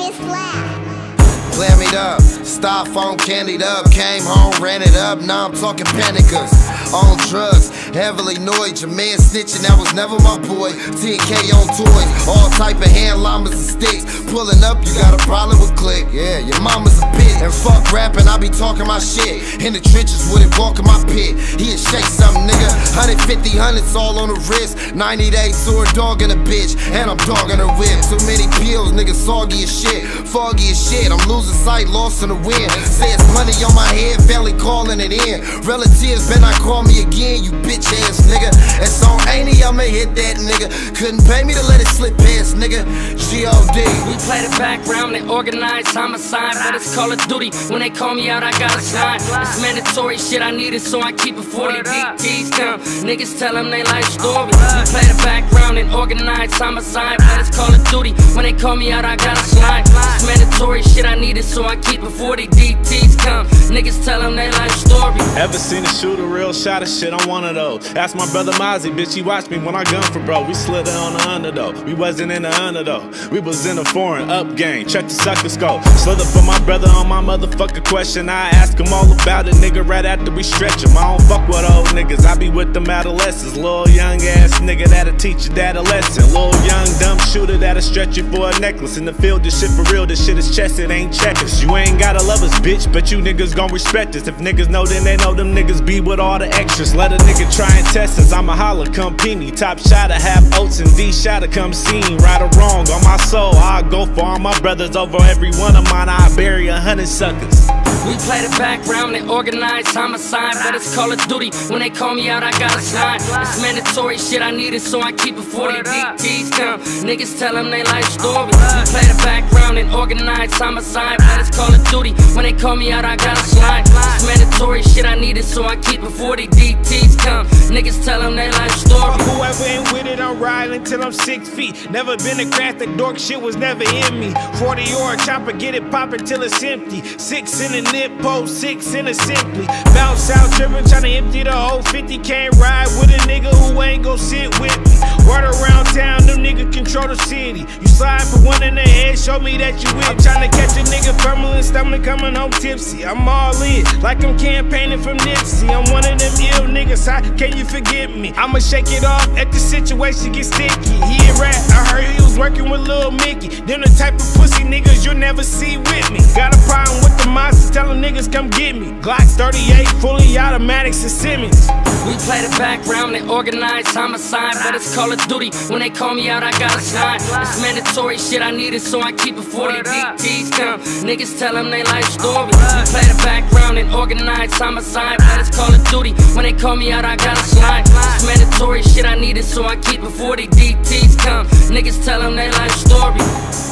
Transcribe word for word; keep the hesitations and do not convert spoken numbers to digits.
D J Slap. Glammed up, styrofoam candied up, came home, ran it up, now I'm talking panicas. On drugs, heavily annoyed, your man snitching, that was never my boy. ten K on toys, all type of hand llamas and sticks. Pulling up, you got a problem with click, yeah, your mama's a bitch. And fuck rapping, I be talking my shit. In the trenches with it, walking my pit. He'll shake something, nigga. one fifty, hundreds all on the wrist. ninety days to her dog and a bitch, and I'm dogging her whip. Too many pills, nigga, soggy as shit, foggy as shit. I'm losing sight, lost in the wind. Say it's money on my head, family calling it in. Relatives better not call me again, you bitch ass nigga. And so ain't he, I'ma hit that nigga. Couldn't pay me to let it slip past, nigga. G O D. We play the background, they organize homicide, but it's Call of Duty. When they call me out, I gotta slide. It's mandatory shit I needed, so I keep it forty. D Ts come, niggas tell them they life story. We play the background and organize homicide, but it's Call of Duty. When they call me out, I gotta slide. It's mandatory shit I needed, so I keep it forty. D Ts come, niggas tell them they life story. Ever seen a shooter real shot of shit? I'm one of those. Ask my brother Mozzie, bitch, he watched me when I gun for bro. We slid it on the under though. We wasn't in the under though. We was in a foreign up game. Check the sucker scope. Slid up for my brother on my motherfucker question. I ask him all about it, nigga, right after we stretch him. I don't fuck with old niggas. I be with them adolescents. Little young ass nigga that'll teach you that a lesson. Little young dumb shooter that'll stretch you for a necklace. In the field, this shit for real. This shit is chess, it ain't checkers. You ain't gotta love us, bitch, but you niggas gon' respect us. If niggas know, then they know them niggas be with all the extras. Let a nigga try and test us. I'm a holler, come pee me. Top shotter, have oats and D shotter, come see me. Right or wrong, on my soul, I'll go for all my brothers. Over every one of mine, I bury a hundred suckers. We play the background, they organize homicide, but it's Call of Duty. When they call me out, I gotta slide. It's mandatory shit I needed, so I keep it forty. D Ts come, niggas tell them they life story. We play the background and organize homicide, but it's Call of Duty. When they call me out, I gotta slide. It's mandatory shit I needed, so I keep it forty. D Ts come, niggas tell them they life story. Whoever ain't with it, I'm riding till I'm six feet. Never been a craft, that dork shit was never in me. forty or a chopper, get it poppin' till it's empty. Six in the nip, post six in a simply. Bounce out trippin', tryna empty the whole fifty. Can't ride with a nigga who ain't gon' sit with me. Word around town, them niggas control the city. You slide for one in the head, show me that you with. I'm tryna catch a nigga fumbling, stomach coming home tipsy. I'm all in, like I'm campaigning from Nipsey. I'm one of them ill niggas, how can you forget me? I'ma shake it off if the situation gets sticky. He a rat, I heard he was working with Lil Mickey. Them the type of pussy niggas you'll never see with me. Got a problem with the monsters, tell them niggas come get me. Glocks thirty-eight, fully automatics and Simmons. We play the background, they organize homicide, but it's Call of Duty. When they call me out, I gotta slide. It's mandatory shit I needed, so I keep it forty. D Ts come, niggas tell them they life story. We play the background and organize homicide, but it's Call of Duty. When they call me out, I gotta slide. It's mandatory shit I needed, so I keep it forty. D Ts come, niggas tell them they life story.